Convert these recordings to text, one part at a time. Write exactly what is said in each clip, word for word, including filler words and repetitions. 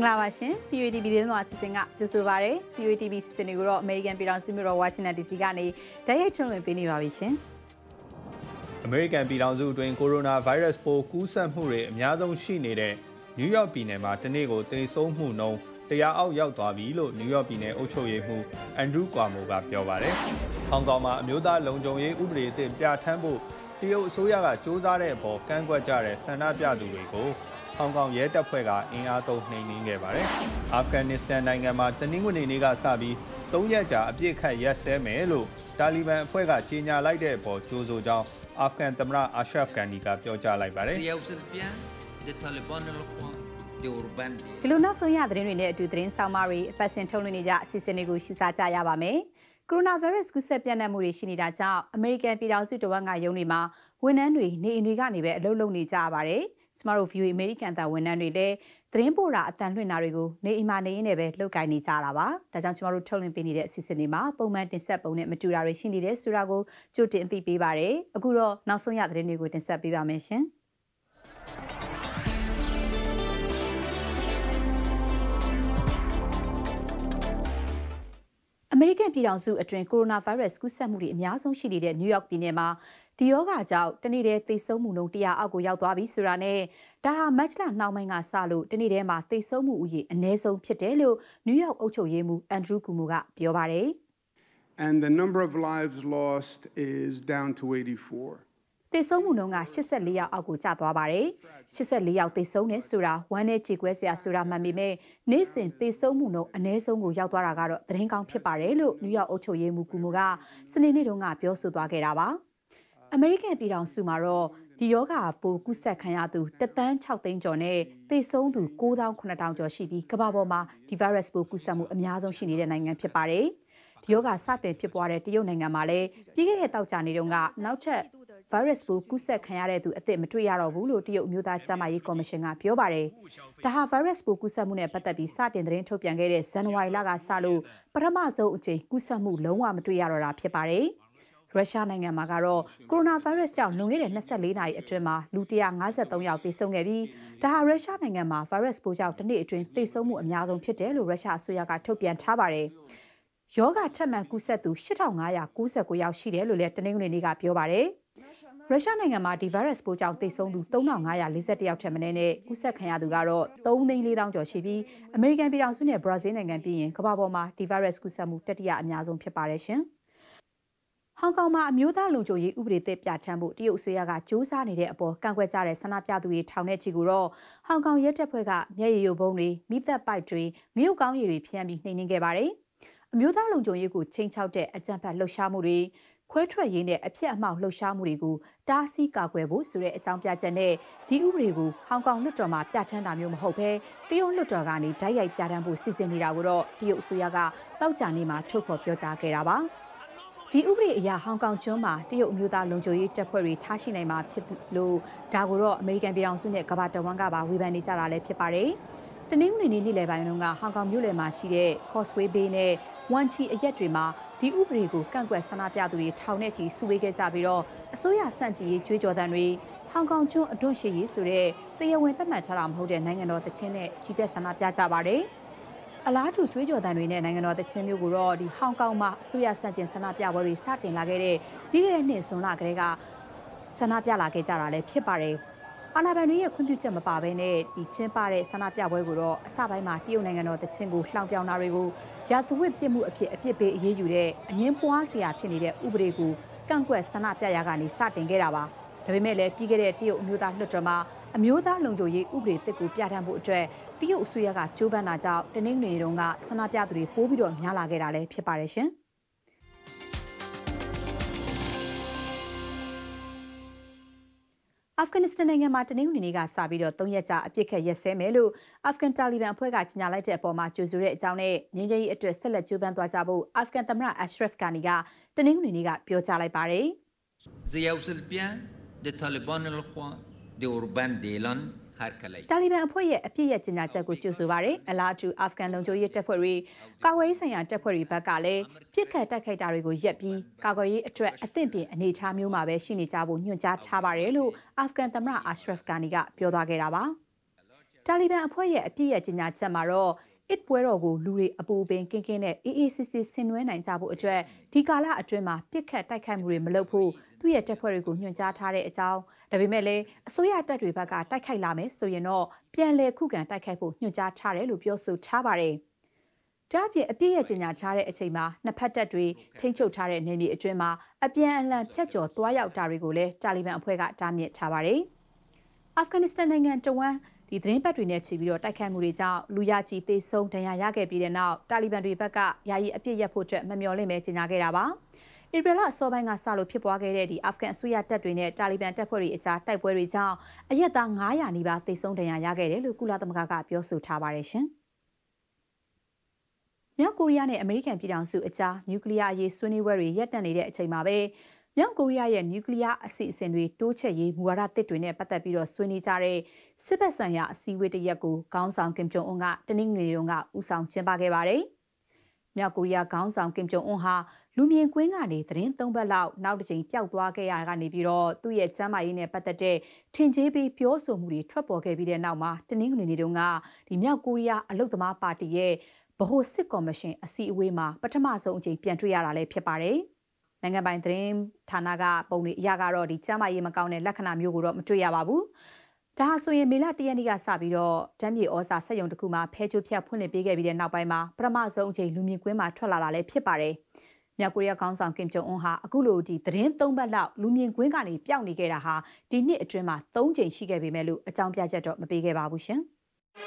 င်္ဂလာပါရှင် P U A T V သတင်းလွှာအစီအစဉ်ကကြိုဆိုပါရစေ P U A T V စီစဉ်တွေကိုတော့ American ပြည်ထောင်စုမြို့တော် Washington D C ကနေတိုက်ရိုက်ထုတ်လွှင့်ပေးနေပါပြီရှင် American ပြည်ထောင်စုအတွင်း Coronavirus ပိုးကူးစက်မှုတွေအများဆုံးရှိနေတဲ့ New York ပြည်နယ်မှာတနေ့ကိုသေဆုံးမှုနှုန်းတရားအောက်ရောက်သွားပြီလို့ New York ပြည်နယ်အုပ်ချုပ်ရေးမှူး Andrew Cuomo ကပြောပါတယ်။ဟောင်ကောင်မှာအမျိုးသားလုံခြုံရေးဥပဒေအသစ်ပြဋ္ဌာန်းဖို့တရုတ်အစိုးရကစ조사တဲ့အပေါ်ကန့်ကွက်ကြတဲ့ဆန္ဒပြသူတွေကိုဟောင်ကောင်ရဲတပ်ဖွဲ့ကအင်အားသုံးနှိမ်နင်းခဲ့ပါတယ်။အာဖဂန်နစ္စတန်နိုင်ငံမှာတနင်္ဂနွေနေ့ကစပြီးသုံးရက်ကြာအပြစ်ခတ်ရက်စဲမယ်လို့တာလီဘန်အဖွဲ့ကကြေညာလိုက်တဲ့အပေါ်ကြိုဆိုကြောင်းအာဖဂန်သမ္မတအာရှရဖ်ဂန်နီကပြောကြားလိုက်ပါတယ်။ဒီလိုနောက်ဆုံးရသတင်းတွေနဲ့အတူသတင်းဆောင်မတွေအပတ်စဉ်ထုတ်လွှင့်နေကြအစီအစဉ်တွေကိုရှုစားကြရပါမယ်။ ကိုရိုနာဗိုင်းရပ်စ်ကူးစက်ပြန့်နှံ့မှုတွေရှိနေတာကြောင့်အမေရိကန်ပြည်ထောင်စုတဝန်းကရုံးတွေမှာဝန်ထမ်းတွေနေအိမ်တွေကနေပဲအလုပ်လုပ်နေကြရပါတယ်။ကျမတို့ View အမေရိကန်တာဝန်ထမ်းတွေလည်းသတင်းပို့တာအတန်လွှင့်တာတွေကိုနေအိမ်မှာနေရင်းနဲ့ပဲလုပ်ကိုင်နေကြတာပါ။ဒါကြောင့်ကျမတို့ထုတ်လွှင့်ပေးနေတဲ့အစီအစဉ်တွေမှာပုံမှန်တင်ဆက်ပုံနဲ့မတူတာတွေရှိနေတယ်ဆိုတာကိုကြိုတင်အသိပေးပါရစေ။အခုတော့နောက်ဆုံးရသတင်းတွေကိုတင်ဆက်ပေးပါမယ်ရှင်။အမေရိကန်ပြည်ထောင်စုအတွင်းကိုရိုနာဗိုင်းရပ်စ်ကူးစက်မှုတွေအများဆုံးရှိနေတဲ့နယူးယောက်ပြည်နယ်မှာဒီရောဂါကြောင့်တနေ့တည်းသေဆုံးမှုနှုန်းတရားအောက်ကိုရောက်သွားပြီဆိုတာနဲ့ဒါဟာမတ်လနှောင်းပိုင်းကစလို့တနေ့တည်းမှာသေဆုံးမှုဥယျာဉ်အနည်းဆုံးဖြစ်တယ်လို့နယူးယောက်အုပ်ချုပ်ရေးမှူးအန်ဒရူးကူမိုကပြောပါတယ် And the number of lives lost is down to eighty-four. သေဆုံးမှုနှုန်းကeighty-fourယောက်အောက်ကိုကျသွားပါတယ်။eighty-fourယောက်သေဆုံးတယ်ဆိုတာဝမ်းနဲ့ကြေကွဲစရာဆိုတာမှန်ပေမဲ့နေ့စဉ်သေဆုံးမှုနှုန်းအနည်းဆုံးကိုရောက်သွားတာကတော့သတင်းကောင်းဖြစ်ပါတယ်လို့နယူးယောက်အုပ်ချုပ်ရေးမှူးကူမိုကစနေနေ့တုန်းကပြောဆိုသွားခဲ့တာပါ။အမေရိကန်ပြည်ထောင်စုမှာတော့ဒီယောဂါပိုးကူးစက်ခံရသူတစ်သန်း၆သိန်းကျော်နဲ့သေဆုံးသူ၉သောင်းခုနှစ်ထောင်ကျော်ရှိပြီးကမ္ဘာပေါ်မှာဒီ virus ပိုးကူးစက်မှုအများဆုံးရှိနေတဲ့နိုင်ငံဖြစ်ပါတယ်။ဒီယောဂါစတင်ဖြစ်ပွားတဲ့တရုတ်နိုင်ငံမှာလည်းပြီးခဲ့တဲ့တောက်ကြနေတုန်းကနောက်ထပ်virus ပိုးကူးစက်ခံရတဲ့သူအသစ်မတွေ့ရတော့ဘူးလို့တရုတ်အမျိုးသားကျန်းမာရေးကော်မရှင်ကပြောပါတယ်။ဒါဟာ virus ပိုးကူးစက်မှုနဲ့ပတ်သက်ပြီးစတင်သတင်းထုတ်ပြန်ခဲ့တဲ့ဇန်နဝါရီလကစလို့ပထမဆုံးအကြိမ်ကူးစက်မှုလုံးဝမတွေ့ရတော့တာဖြစ်ပါတယ်။ရုရှားနိုင်ငံမှာကတော့ကိုရိုနာဗိုင်းရပ်စ်ကြောင့်လွန်ခဲ့တဲ့ยี่สิบ四နာရီအတွင်းမှာလူone hundred fifty-threeယောက်သေဆုံးခဲ့ပြီးဒါဟာရုရှားနိုင်ငံမှာ virus ပိုးကြောင့်တစ်နေ့အတွင်းသေဆုံးမှုအများဆုံးဖြစ်တယ်လို့ရုရှားအစိုးရကထုတ်ပြန်ထားပါတယ်။ယောဂထပ်မံကူးစက်သူeight thousand five hundred ninety-nineယောက်ရှိတယ်လို့လည်းတနင်္ဂနွေနေ့ကပြောပါတယ်။ရုရှားနိုင်ငံမှာဒီ virus ပိုးကြောင့်သေဆုံးသူthree thousand five hundred forty-oneယောက်ထက်မနည်းနဲ့ကူးစက်ခံရသူကတော့threeသိန်းfourသောင်းကျော်ရှိပြီးအမေရိကန်ပြည်ထောင်စုနဲ့ဘရာဇီးနိုင်ငံပြီးရင်ကမ္ဘာပေါ်မှာဒီ virus ကူးစက်မှုတတိယအများဆုံးဖြစ်ပါတယ်ရှင်။ဟောင်ကောင်မှာအမျိုးသားလုံခြုံရေးဥပဒေသစ်ပြဋ္ဌာန်းဖို့တရုတ်အစိုးရကစ조사နေတဲ့အပေါ်ကန့်ကွက်ကြတဲ့ဆန္ဒပြသူတွေထောင်ထဲချီကိုတော့ဟောင်ကောင်ရဲတပ်ဖွဲ့ကမျက်ရည်ယိုဗုံးတွေမိသက်ပိုက်တွေငရုတ်ကောင်းရည်တွေဖျန်းပြီးနှိမ်နင်းခဲ့ပါတယ်။အမျိုးသားလုံခြုံရေးကိုချိန်ချောက်တဲ့အကြမ်းဖက်လှုပ်ရှားမှုတွေခွဲထွက်ရေးနဲ့အဖြစ်အမှောက်လှုပ်ရှားမှုတွေကိုတားဆီးကာကွယ်ဖို့ဆိုတဲ့အကြောင်းပြချက်နဲ့ဒီဥပဒေကိုဟောင်ကောင်လွှတ်တော်မှာပြဋ္ဌာန်းတာမျိုးမဟုတ်ဘဲတရုတ်လွှတ်တော်ကနေတိုက်ရိုက်ပြဋ္ဌာန်းဖို့စီစဉ်နေတာကိုတော့တရုတ်အစိုးရကတောက်ကြနေမှာထုတ်ဖော်ပြောကြားခဲ့တာပါ။ဒီဥပဒေအရဟောင်ကောင်ကျွန်းမှာတရုတ်အမျိုးသားလုံခြုံရေးတပ်ဖွဲ့တွေထားရှိနိုင်မှာဖြစ်လို့ဒါကိုတော့အမေရိကန်ပြည်ထောင်စုနဲ့ကမ္ဘာတဝန်းကပါဝေဖန်နေကြတာလည်းဖြစ်ပါတယ်။တနင်္ဂနွေနေ့နေ့လယ်ပိုင်းတုန်းကဟောင်ကောင်မြို့လယ်မှာရှိတဲ့ Causeway Bay နဲ့ဝန်ချီအရက်တွေမှာဒီဥပဒေကိုကန့်ကွက်ဆန္ဒပြသူတွေထောင်နဲ့ချီစုဝေးခဲ့ကြပြီးတော့အစိုးရစန့်ကျင်ရေးကြွေးကြော်သံတွေဟောင်ကောင်ကျွန်းအတွန့်ရှည်ရေးဆိုတဲ့တရားဝင်သတ်မှတ်ထားတာမဟုတ်တဲ့နိုင်ငံတော်တခြင်းနဲ့ကြီးပြဆန္ဒပြကြပါတယ်။အလားတူကြွေးကြော်သံတွေနဲ့နိုင်ငံတော်တခြင်းမျိုးကိုတော့ဒီဟောင်ကောင်မှာအစိုးရစန့်ကျင်ဆန္ဒပြပွဲတွေစတင်လာခဲ့တဲ့ပြီးခဲ့တဲ့နှစ်ဇွန်လကတည်းကဆန္ဒပြလာခဲ့ကြတာလည်းဖြစ်ပါတယ်။အာဏာပိုင်တွေရဲ့ခွင့်ပြုချက်မပါဘဲနဲ့ဒီချင်းပတဲ့ဆန္ဒပြပွဲကိုတော့အစပိုင်းမှာတရုတ်နိုင်ငံတော်တခြင်းကိုလှောင်ပြောင်တာတွေကိုရာဇဝတ်ပြစ်မှုအဖြစ်အပြစ်ပေးအရေးယူတဲ့အငင်းပွားစရာဖြစ်နေတဲ့ဥပဒေကိုကန့်ကွက်ဆန္ဒပြရာကနေစတင်ခဲ့တာပါ။ဒါပေမဲ့လည်းပြီးခဲ့တဲ့တရုတ်အမျိုးသားလွှတ်တော်မှာအမျိုးသားလုံခြုံရေးဥပဒေသစ်ကိုပြဋ္ဌာန်းဖို့အတွက်တရုတ်အစိုးရကကြိုးပမ်းတာကြောင့်တနင်္ဂနွေနေ့တုန်းကဆန္ဒပြသူတွေပိုးပြီးတော့များလာခဲ့တာလည်းဖြစ်ပါတယ်ရှင်။အာဖဂန်နစ္စတန်နိုင်ငံမှာတနင်္ဂနွေနေ့ကစပြီးတော့သုံးရက်ကြာအပြစ်ခတ်ရက်စဲမယ်လို့အာဖဂန်တာလီဘန်အဖွဲ့ကကြေညာလိုက်တဲ့အပေါ်မှာကြိုဆိုတဲ့အကြောင်းနဲ့ငြိမ်းချမ်းရေးအတွက်ဆက်လက်ကြိုးပမ်းသွားကြဖို့အာဖဂန်သမ္မတအရှရဖ်ဂါနီကတနင်္ဂနွေနေ့ကပြောကြားလိုက်ပါတယ်တာလီဘန်အဖွဲ့ရဲ့အပြစ်ရဲ့ကြေညာချက်ကိုကြိုဆိုပါတယ်။အလားတူအာဖဂန်လုံခြုံရေးတပ်ဖွဲ့တွေကာကွယ်ရေးဆိုင်ရာတပ်ဖွဲ့တွေဘက်ကလည်းပြစ်ခတ်တိုက်ခိုက်တာတွေကိုရပ်ပြီးကာကွယ်ရေးအတွက်အသင့်ပြင်အနေအထားမျိုးမှာပဲရှိနေကြဖို့ညွှန်ကြားထားပါတယ်လို့အာဖဂန်သမ္မတအာရှရဖ်ဂါနီကပြောသွားခဲ့တာပါ။တာလီဘန်အဖွဲ့ရဲ့အပြစ်ရဲ့ကြေညာချက်မှာတော့အစ်ပွဲတော်ကိုလူတွေအပူပင်ကင်းကင်းနဲ့အေးအေးဆေးဆေးဆင်နွှဲနိုင်ကြဖို့အတွက်ဒီကာလအတွင်းမှာပြစ်ခတ်တိုက်ခိုက်မှုတွေမလုပ်ဖို့သူ့ရဲ့တပ်ဖွဲ့တွေကိုညွှန်ကြားထားတဲ့အကြောင်းဒါပေမဲ့လည်းအစိုးရတပ်တွေဘက်ကတိုက်ခိုက်လာမယ်ဆိုရင်တော့ပြန်လည်ခုခံတိုက်ခိုက်ဖို့ညွှန်ကြားထားတယ်လို့ပြောဆိုထားပါတယ်။ဒါ့အပြင်အပြစ်ရဲ့ကြေညာထားတဲ့အချိန်မှာနှစ်ဖက်တပ်တွေထိန်းချုပ်ထားတဲ့နေမြေအတွင်းမှာအပြန်အလှန်ဖျက်ကျော်သွားရောက်တာတွေကိုလည်းတာလီဘန်အဖွဲ့ကတားမြစ်ထားပါတယ်။အာဖဂန်နစ္စတန်နိုင်ငံတဝမ်းဒီသတင်းပတ်တွေနဲ့ချီပြီးတော့တိုက်ခိုက်မှုတွေကြောင့်လူရချီသေဆုံးဒဏ်ရာရခဲ့ပြီးတဲ့နောက်တာလီဘန်တွေဘက်ကယာယီအပြစ်ရက်ဖို့အတွက်မမျှော်လင့်ပဲကြေညာခဲ့တာပါ။ဧပြီလအစောပိုင်းကစလို့ဖြစ်ပွားခဲ့တဲ့ဒီအာဖဂန်အစိုးရတပ်တွေနဲ့တာလီဘန်တပ်ဖွဲ့တွေအကြားတိုက်ပွဲတွေကြောင့်အရက်သားငါးရာနီးပါးသေဆုံးဒဏ်ရာရခဲ့တယ်လို့ကုလသမဂ္ဂကပြောဆိုထားပါတယ်ရှင်။မြောက်ကိုရီးယားနဲ့အမေရိကန်ပြည်ထောင်စုအကြားနျူကလ িয়ার အရေးဆွေးနွေးပွဲတွေရပ်တန့်နေတဲ့အချိန်မှာပဲမြောက်ကိုရီးယားရဲ့နျူကလ িয়ার အစီအစဉ်တွေတိုးချဲ့ရေးမူဝါဒတစ်တွေနဲ့ပတ်သက်ပြီးတော့ဆွေးနွေးကြတဲ့စစ်ဘက်ဆိုင်ရာအစည်းအဝေးတစ်ရပ်ကိုခေါင်းဆောင်ကင်ဂျုံအွန်းကတနင်္ဂနွေနေ့ကဦးဆောင်ကျင်းပခဲ့ပါတယ်။မြောက်ကိုရီးယားခေါင်းဆောင်ကင်ဂျုံအွန်းဟာလူမြင်ကွင်းကနေသတင်းသုံးပတ်လောက်နောက်တစ်ချိန်ပျောက်သွားခဲ့ရတာကနေပြီးတော့သူ့ရဲ့ကျန်းမာရေးနဲ့ပတ်သက်တဲ့ထင်ကြေးပြီးပြောဆိုမှုတွေထွက်ပေါ်ခဲ့ပြီးတဲ့နောက်မှာတနင်္ဂနွေနေ့တုန်းကဒီမြောက်ကိုရီးယားအလုတ်သမားပါတီရဲ့ဗဟိုစစ်ကော်မရှင်အစည်းအဝေးမှာပထမဆုံးအကြိမ်ပြန်တွေ့ရတာလည်းဖြစ်ပါတယ်။နိုင်ငံပိုင်သတင်းဌာနကပုံတွေအရကတော့ဒီကျမ်းမာရေးမကောင်းတဲ့လက္ခဏာမျိုးကိုတော့မတွေ့ရပါဘူး။ဒါဟာဆိုရင်မေလတရက်နေ့ကစပြီးတော့တမ်းမြေဩဇာစက်ရုံတစ်ခုမှာဖဲချိုးဖြတ်ဖွင့်လှစ်ပေးခဲ့ပြီးတဲ့နောက်ပိုင်းမှာပထမဆုံးအကြိမ်လူမြင်ကွင်းမှာထွက်လာတာလည်းဖြစ်ပါတယ်။မြောက်ကိုရီးယားခေါင်းဆောင်ကင်ဂျုံအွန်းဟာအခုလိုဒီသတင်းသုံးပတ်လောက်လူမြင်ကွင်းကနေပျောက်နေခဲ့တာဟာဒီနှစ်အတွင်းမှာသုံးကြိမ်ရှိခဲ့ပေမဲ့လို့အကြောင်းပြချက်တော့မပေးခဲ့ပါဘူးရှင်။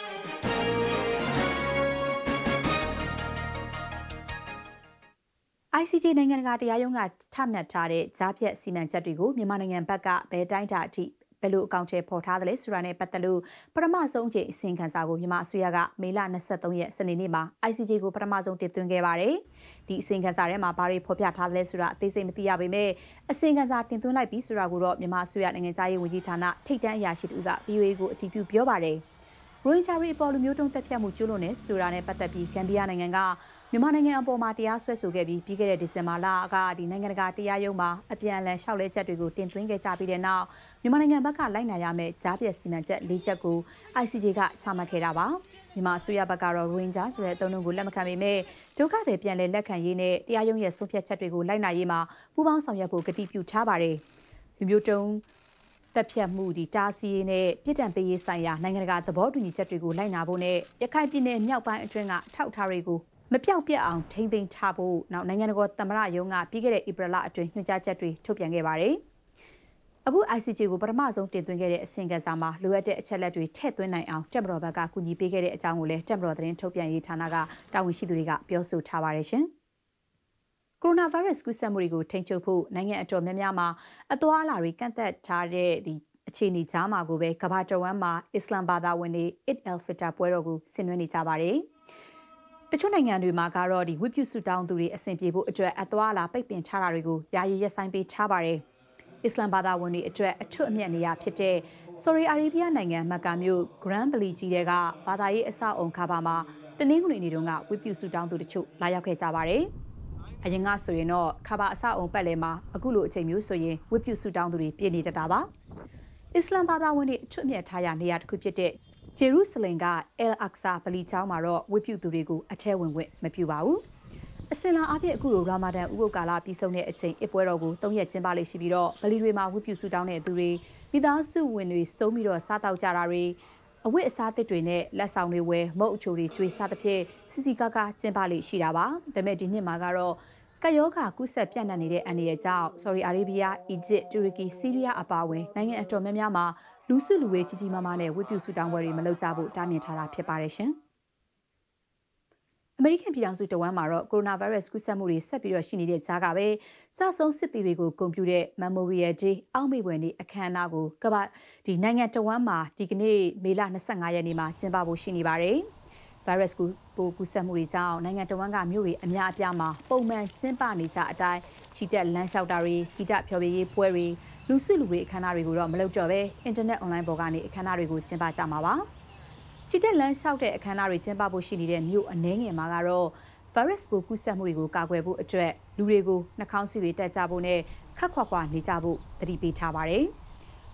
I C J နိုင်ငံတကာတရားရုံးကထမှတ်ထားတဲ့ကြားဖြတ်စီမံချက်တွေကိုမြန်မာနိုင်ငံဘက်ကဘယ်တိုင်းတာအထိဘယ်လိုအကောင့်ထဲပေါ်ထားသလဲဆိုတာနဲ့ပတ်သက်လို့ပထမဆုံးအကြိမ်အစီရင်ခံစာကိုမြန်မာအစိုးရကမေလ၂၃ရက်စနေနေ့မှာ I C J ကိုပထမဆုံးတင်သွင်းခဲ့ပါတယ်။ဒီအစီရင်ခံစာထဲမှာဘာတွေဖော်ပြထားသလဲဆိုတာအသေးစိတ်မသိရပေမဲ့အစီရင်ခံစာတင်သွင်းလိုက်ပြီးဆိုတာကိုတော့မြန်မာအစိုးရနိုင်ငံသားရေးဝန်ကြီးဌာနထိပ်တန်းအရာရှိတူက V O A ကိုအတည်ပြုပြောပါတယ်။ရိုဟင်ဂျာတွေအပေါ်လူမျိုးတုံးတက်ဖြတ်မှုကျူးလွန်နေဆိုတာနဲ့ပတ်သက်ပြီးဂမ်ဘီယာနိုင်ငံကမြန်မာနိုင်ငံအပေါ်မှာတရားစွဲဆိုခဲ့ပြီးပြီးခဲ့တဲ့ဒီဇင်ဘာလကဒီနိုင်ငံတကာတရားရုံးမှာအပြန်အလှန်လျှောက်လဲချက်တွေကိုတင်သွင်းခဲ့ကြပြီးတဲ့နောက်မြန်မာနိုင်ငံဘက်ကလိုက်နာရမယ့်ကြားပြတ်စီမံချက်၄ချက်ကို I C J ကချမှတ်ခဲ့တာပါမြန်မာအစိုးရဘက်ကတော့ရိုဟင်ဂျာဆိုတဲ့အသုံးအနှုန်းကိုလက်မခံပေမဲ့ဒုက္ခသည်ပြန်လည်လက်ခံရေးနဲ့တရားရုံးရဲ့ဆုံးဖြတ်ချက်တွေကိုလိုက်နာရေးမှာပူးပေါင်းဆောင်ရွက်ဖို့ကတိပြုထားပါတယ်လူမျိုးတုံးတပ်ဖြတ်မှုဒီတားဆီးရေးနဲ့ပြည်ထံပေးရေးဆိုင်ရာနိုင်ငံတကာသဘောတူညီချက်တွေကိုလိုက်နာဖို့နဲ့ရခိုင်ပြည်နယ်မြောက်ပိုင်းအတွင်းကထောက်ထားတွေကိုမပြောက်ပြက်အောင်ထိမ့်သိမ်းထားဖို့နောက်နိုင်ငံတော်သမ္မတရုံးကပြီးခဲ့တဲ့ဧပြီလအတွင်းညွှန်ကြားချက်တွေထုတ်ပြန်ခဲ့ပါတယ်။အခု I C J ကိုပထမဆုံးတင်သွင်းခဲ့တဲ့အစီရင်ခံစာမှာလိုအပ်တဲ့အချက်လက်တွေထည့်သွင်းနိုင်အောင်တက်မတော်ဘက်ကကူညီပေးခဲ့တဲ့အကြောင်းကိုလည်းတက်မတော်သတင်းထုတ်ပြန်ရေးဌာနကတာဝန်ရှိသူတွေကပြောဆိုထားပါတယ်ရှင်။ကိုရိုနာဗိုင်းရပ်စ်ကူးစက်မှုတွေကိုထိန်းချုပ်ဖို့နိုင်ငံအတော်များများမှာအသွားအလာတွေကန့်သက်ထားတဲ့ဒီအခြေအနေကြားမှာကိုပဲကမ္ဘာတဝန်းမှာအစ္စလမ်ဘာသာဝင်တွေ Eid al-Fitr ပွဲတော်ကိုဆင်နွှဲနေကြပါတယ်။တချို့နိုင်ငံတွေမှာကတော့ဒီဝိပုစုတောင်းသူတွေအဆင်ပြေဖို့အတွက်အသွားအလာပိတ်ပင်ထားတာတွေကိုယာယီရပ်ဆိုင်းပေးထားပါတယ်။အစ္စလမ်ဘာသာဝင်တွေအတွက်အထွတ်အမြတ်နေရာဖြစ်တဲ့ဆော်ဒီအာရေဗျနိုင်ငံမက္ကာမြို့ Grand Valley ကြီးတဲ့ကဘာသာရေးအဆောက်အုံခါဘာမှာတနင်္ဂနွေနေ့တုန်းကဝိပုစုတောင်းသူတချို့လာရောက်ခဲ့ကြပါတယ်။အရင်ကဆိုရင်တော့ခါဘာအဆောက်အုံပတ်လည်မှာအခုလိုအချိန်မျိုးဆိုရင်ဝိပုစုတောင်းသူတွေပြည့်နေတတ်တာပါ။အစ္စလမ်ဘာသာဝင်တွေအထွတ်အမြတ်ထားရနေရာတစ်ခုဖြစ်တဲ့ဂျေရုဆလင်က El Aqsa ဗလီကျောင်းမှာတော့ဝတ်ပြုသူတွေကိုအထဲဝင်ခွင့်မပြုပါဘူး။အစင်လာအပြည့်အခုလိုရာမာဒန်ဥပုသ်ကာလပြီးဆုံးတဲ့အချိန်အပွဲတော်ကို၃ရက်ကျင်းပလေးရှိပြီးတော့ဗလီတွေမှာဝတ်ပြုဆုတောင်းတဲ့သူတွေမိသားစုဝင်တွေစုံပြီးတော့စားတောက်ကြတာတွေအဝတ်အစားသစ်တွေနဲ့လက်ဆောင်တွေဝယ်မုတ်အချိုတွေကျွေးစားသဖြင့်စီစီကားကားကျင်းပလေးရှိတာပါ။ဒါပေမဲ့ဒီနှစ်မှာကတော့ကယောဂါကူးစက်ပြန့်နှံ့နေတဲ့အန္တရာယ်ကြောင့်ဆော်ဒီအာရေဗျ၊အီဂျစ်၊တူရကီ၊ဆီးရီးယားအပါအဝင်နိုင်ငံအတော်များများမှာလူစုလူဝေးကြီးကြီးမားမားနဲ့ဝတ်ပြုဆုတောင်းပွဲတွေမလုပ်ကြဖို့တားမြစ်ထားတာဖြစ်ပါတယ်ရှင်။အမေရိကန်ပြည်ထောင်စုတဝမ်းမှာတော့ကိုရိုနာဗိုင်းရပ်စ်ကူးစက်မှုတွေဆက်ပြီးတော့ရှိနေတဲ့ကြားကပဲကြာဆုံးစစ်သည်တွေကိုဂုဏ်ပြုတဲ့ Memorial Day အောက်မေ့ဖွယ်နေ့အခမ်းအနားကိုကမ္ဘာဒီနိုင်ငံတဝမ်းမှာဒီကနေ့မေလ၂၅ရက်နေ့မှာကျင်းပဖို့ရှိနေပါတယ်။ဗိုင်းရပ်စ်ပိုးကူးစက်မှုတွေကြောင့်နိုင်ငံတဝမ်းကမြို့တွေအများအပြားမှာပုံမှန်ကျင်းပနေကြအတိုင်းချီတက်လမ်းလျှောက်တာတွေဂီတဖျော်ဖြေရေးပွဲတွေလူစုလူဝေးအခမ်းအနားတွေကိုတော့မလုပ်တော့ဘဲအင်တာနက်အွန်လိုင်းပေါ်ကနေအခမ်းအနားတွေကိုကျင်းပကြမှာပါ။ချီတက်လမ်းလျှောက်တဲ့အခမ်းအနားတွေကျင်းပဖို့ရှိနေတဲ့မြို့အနှဲငယ်မှာကတော့ဗိုင်းရပ်စ်ပိုးကူးစက်မှုတွေကိုကာကွယ်ဖို့အတွက်လူတွေကိုနှာခေါင်းစည်းတွေတက်ကြဖို့နဲ့ခက်ခွာခွာနေကြဖို့သတိပေးထားပါတယ်။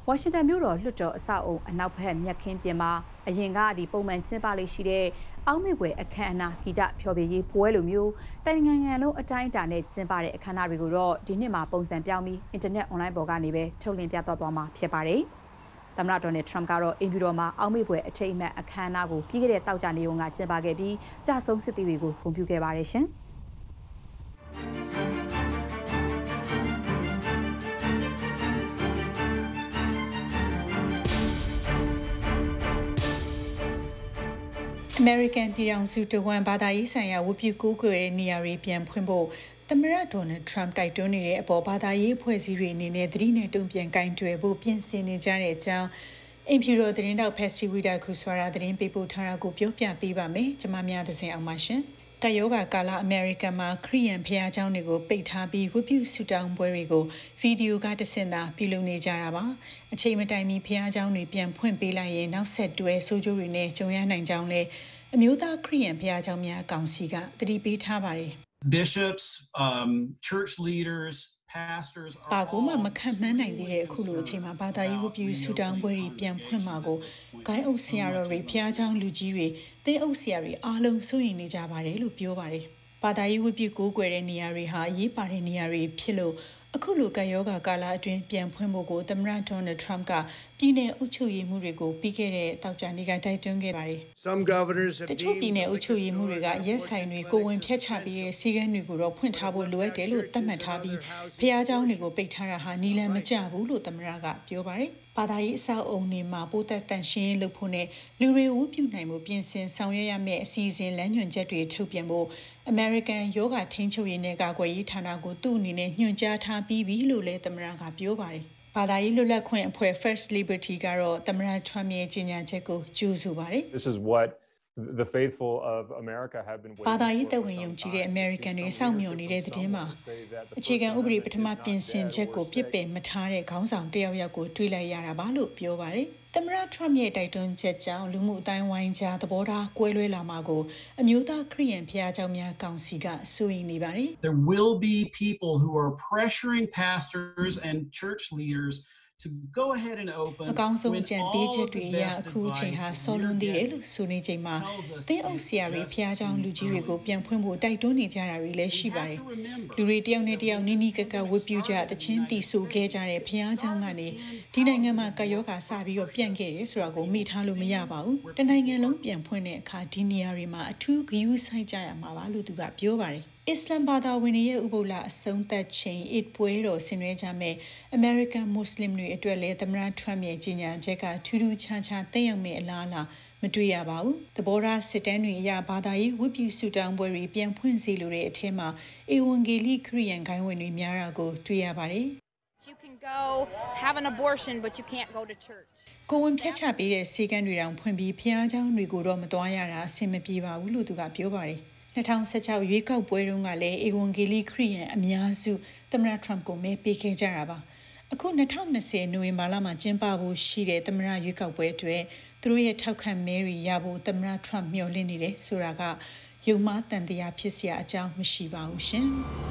ဝါရှင်တန်မြို့တော်လွှတ်တော်အဆောက်အုံအနောက်ဘက်မြက်ခင်းပြင်မှာအရင်ကဒီပုံမှန်ကျင်းပလေးရှိတဲ့အောက်မေ့ွယ်အခမ်းအနားဂီတဖျော်ဖြေရေးပွဲလိုမျိုးတိုင်ငံငံလုံးအတိုင်းအတာနဲ့ကျင်းပတဲ့အခမ်းအနားတွေကိုတော့ဒီနှစ်မှာပုံစံပြောင်းပြီးအင်တာနက်အွန်လိုင်းပေါ်ကနေပဲထုတ်လွှင့်ပြသသွားမှာဖြစ်ပါတယ်။သမ္မတဒေါ်နယ်ထရမ့်ကတော့အင်ဖြူတော်မှာအောက်မေ့ွယ်အထိမ်းအမှတ်အခမ်းအနားကိုပြီးခဲ့တဲ့တောက်ကြနေုံကကျင်းပခဲ့ပြီးကြာဆုံးစစ်သည်တွေကိုဂုဏ်ပြုခဲ့ပါတယ်ရှင်။ American ပြည်ထောင်စုတဝမ်းဘာသာရေးဆိုင်ရာဝတ်ပြုကိုးကွယ်တဲ့နေရာတွေပြန်ဖွင့်ဖို့သမ္မတဒေါ်နယ်ထရမ့်တိုက်တွန်းနေတဲ့အပေါ်ဘာသာရေးအဖွဲ့အစည်းတွေအနေနဲ့သတိနဲ့တုံ့ပြန်ကင်တွယ်ဖို့ပြင်ဆင်နေကြတဲ့အကြောင်းအင်ဖြူတော်သတင်းတောက်ဖက်စတီဝီတာခုဆွာရာသတင်းပေးပို့ထားတာကိုပြောပြပေးပါမယ်။ကျွန်မများသစဉ်အောင်ပါရှင်။တယောဂကာလအမေရိကန်မှာခရီးယန်ဖျားเจ้าတွေကိုပိတ်ထားပြီးဝတ်ပြုဆုတောင်းပွဲတွေကိုဗီဒီယိုကတဆင့်သာပြုလုပ်နေကြတာပါ။အချိန်မတိုင်မီဖျားเจ้าတွေပြန်ဖွင့်ပေးလိုက်ရင်နောက်ဆက်တွဲဆိုးကျိုးတွေနဲ့ကြုံရနိုင်ကြောင်းလဲအမျိုးသားခရီးယန်ဘုရားကျောင်းများအကောင်စီကသတိပေးထားပါတယ်။ Bishops, um, church leaders, pastors ပါကူမှမခံမှန်းနိုင်သေးတဲ့အခုလိုအချိန်မှာဘာသာရေးဝတ်ပြုဆူတောင်းပွဲတွေပြန်ဖွင့်မှာကိုဂိုင်းအုပ်ဆရာတော်တွေဘုရားကျောင်းလူကြီးတွေသင်းအုပ်ဆရာတွေအားလုံးစိုးရိမ်နေကြပါတယ်လို့ပြောပါတယ်။ဘာသာရေးဝတ်ပြုကိုးကွယ်တဲ့နေရာတွေဟာအရေးပါတဲ့နေရာတွေဖြစ်လို့အခုလိုကာယောဂါကာလအတွင်းပြန်ဖွင့်ဖို့ကိုသမ္မတဒေါ်နယ်ထရမ့်ကပြည်내အုပ်ချုပ်ရေးမှုတွေကိုပြီးခဲ့တဲ့တောက်ကြနေ့ကတိုက်တွန်းခဲ့ပါတယ်။တချို့ပြည်내အုပ်ချုပ်ရေးမှုတွေကရက်ဆိုင်တွေကိုဝင်ဖြတ်ချပြီးတဲ့စီကန်းတွေကိုတော့ဖွင့်ထားဖို့လိုအပ်တယ်လို့သတ်မှတ်ထားပြီးဖျားเจ้าတွေကိုပိတ်ထားတာဟာနီလန်မကျဘူးလို့သမ္မတကပြောပါတယ်။ဘာသာရေးအဆောက်အုံတွေမှာပိုးသက်တန်ရှင်းလုပ်ဖို့နဲ့လူတွေဝတ်ပြုနိုင်မှုပြင်ဆင်ဆောင်ရွက်ရမယ့်အစီအစဉ်လမ်းညွှန်ချက်တွေထုတ်ပြန်ဖို့ American ယောဂထိန်းချုပ်ရေးနဲ့ကာကွယ်ရေးဌာနကိုသူ့အနေနဲ့ညွှန်ကြားထားပြီးပြီလို့လည်းသမ္မတကပြောပါတယ်။ဘာသာရေးလွတ်လပ်ခွင့်အဖွဲ့ First Liberty ကတော့သမ္မတထရမ့်ရဲ့ကြေညာချက်ကိုကြိုဆိုပါတယ်။ This is what the faithful of America have been waiting for. ဘာသာရေးသက်ဝင်ယုံကြည်တဲ့ American တွေစောင့်မျှော်နေတဲ့သတင်းမှာအခြေခံဥပဒေပထမပြင်ဆင်ချက်ကိုပြစ်ပယ်မထားတဲ့ခေါင်းဆောင်တယောက်ယောက်ကိုတွေ့လိုက်ရတာပါလို့ပြောပါတယ်။သမ္မတထရမ့်ရဲ့တိုက်တွန်းချက်ကြောင့်လူမှုအတိုင်းဝိုင်းကြားသဘောထားကွဲလွဲလာမှာကိုအမျိုးသားခရီးယန်ဘုရားကျောင်းများကောင်စီကစိုးရိမ်နေပါတယ်။ There will be people who are pressuring pastors and church leaders to go ahead and open အကောင်းဆုံးကြံပေးချက်တွေအရအခုချိန်ဟာဆောလွန်သေးတယ်လို့ဆိုနေချိန်မှာတင်းအုပ်ဆရာတွေဖျားเจ้าလူကြီးတွေကိုပြန်ဖွင့်ဖို့တိုက်တွန်းနေကြတာတွေလည်းရှိပါတယ်လူတွေတယောက်နဲ့တယောက်နိနီးကကဝတ်ပြုကြတချင်းတီဆိုခဲ့ကြတဲ့ဖျားเจ้าကနေဒီနိုင်ငံမှာကာယောဂါစပြီးတော့ပြန်ခဲ့တယ်ဆိုတာကိုမိထားလို့မရပါဘူးတနိုင်ငံလုံးပြန်ဖွင့်တဲ့အခါဒီနေရာတွေမှာအထူးဂရုစိုက်ကြရမှာပါလို့သူကပြောပါတယ်အစ္စလမ်ဘာသာဝင်တွေရဲ့ဥပုသ်လအဆုံးသတ်ချိန်အစ်ပွဲတော်ဆင်နွှဲကြမဲ့ American Muslim တွေအတွက်လည်းသမ္မတထရမ့်ရဲ့ကြီးညာချက်ကထူးထူးခြားခြားသိရောက်မဲ့အလားအလာမတွေ့ရပါဘူး။သဘောထားစစ်တမ်းတွေအရဘာသာရေးဝတ်ပြုဆုတောင်းပွဲတွေပြန်ဖွင့်စီလိုတဲ့အထက်မှာအေဝံဂေလိခရစ်ယာန်ဂိုင်းဝင်တွေများတာကိုတွေ့ရပါတယ်။ You can go have an abortion but you can't go to church. ကိုဝင်ဖြတ်ချပေးတဲ့စီကန်းတွေတောင်ဖွင့်ပြီးဖျားเจ้าတွေကိုတော့မသွားရတာအဆင်မပြေပါဘူးလို့သူကပြောပါတယ်။၂၀၁၆ရွေးကောက်ပွဲတုန်းကလည်းအေဝံဂေလိခရစ်ယာန်အများစုသမ္မတထရမ့်ကိုမဲပေးခဲ့ကြတာပါအခု၂၀၂၀နိုဝင်ဘာလမှာကျင်းပဖို့ရှိတဲ့သမ္မတရွေးကောက်ပွဲအတွက်သူတို့ရဲ့ထောက်ခံမဲတွေရဖို့သမ္မတထရမ့်မျှော်လင့်နေတယ်ဆိုတာကယုံမှားတန်တရားဖြစ်စရာအကြောင်းမရှိပါဘူးရှင်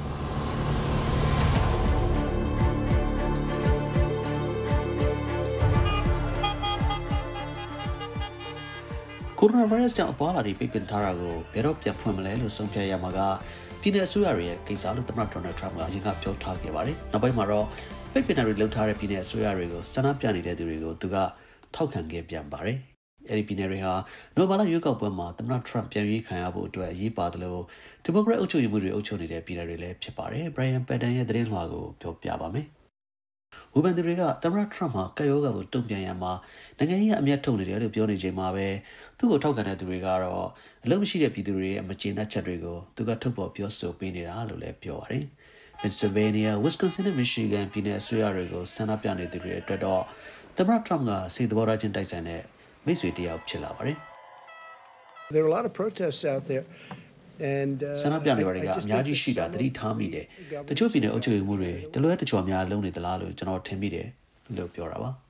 ကိုရိုနာဗိုင်းရပ်စ်ကြောင့်အသွားအလာတွေပိတ်ပင်ထားတာကိုဘယ်တော့ပြန်ဖွင့်မလဲလို့ဆုံးဖြတ်ရမှာကပြည်내အစိုးရရဲ့ကိစ္စလို့သမ္မတဒေါ်နယ်ထရမ့်ကအရင်ကပြောထားခဲ့ပါတယ်။နောက်ပိုင်းမှာတော့ပိတ်ပင်တာတွေလုပ်ထားတဲ့ပြည်내အစိုးရတွေကိုဆန္ဒပြနေတဲ့သူတွေကိုသူကထောက်ခံခဲ့ပြန်ပါတယ်။အဲဒီပြည်내တွေဟာနိုဘာလရွေးကောက်ပွဲမှာသမ္မတထရမ့်ပြန်ရွေးခံရဖို့အတွက်အရေးပါတယ်လို့ဒီမိုကရက်အုပ်ချုပ်ရေးမှုတွေအုပ်ချုပ်နေတဲ့ပြည်내တွေလည်းဖြစ်ပါတယ်။ Brian Padden ရဲ့သတင်းလွှာကိုပြောပြပါမယ်။ဝူဘန်တွေကသမ္မတထရမ့်ဟာကာယောဂါကိုတုံ့ပြန်ရမှာနိုင်ငံရေးအမျက်ထုတ်နေတယ်လို့ပြောနေချိန်မှာပဲသူ့ကိုထောက်ခံတဲ့သူတွေကတော့အလုံးမရှိတဲ့ပြည်သူတွေရဲ့မကျေနပ်ချက်တွေကိုသူကထုတ်ဖော်ပြောဆိုပေးနေတာလို့လည်းပြောပါတယ်။ Pennsylvania, Wisconsin နဲ့ Michigan ပြည်내အစိုးရတွေကိုဆန္ဒပြနေသူတွေအတွက်တော့သမ္မတထရမ့်ကစိတ်သဘောထားချင်းတိုက်ဆိုင်တဲ့မိတ်ဆွေတယောက်ဖြစ်လာပါတယ်။ There are a lot of protests out there and ဆန္ဒပြနေပါတွေကအများကြီးရှိတာသတိထားမိတယ်တချို့ပြည်내အုပ်ချုပ်ရေးမှုတွေတလွဲတချော်များလုံးနေသလားလို့ကျွန်တော်ထင်မိတယ်လို့ပြောတာပါ